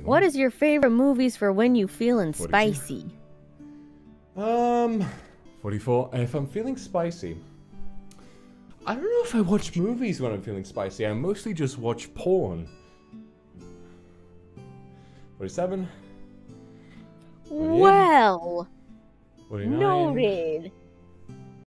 What is your favorite movies for when you feeling 42. spicy? 44. If I'm feeling spicy, I don't know if I watch movies when I'm feeling spicy. I mostly just watch porn. 47. 48. Well, 49. noted.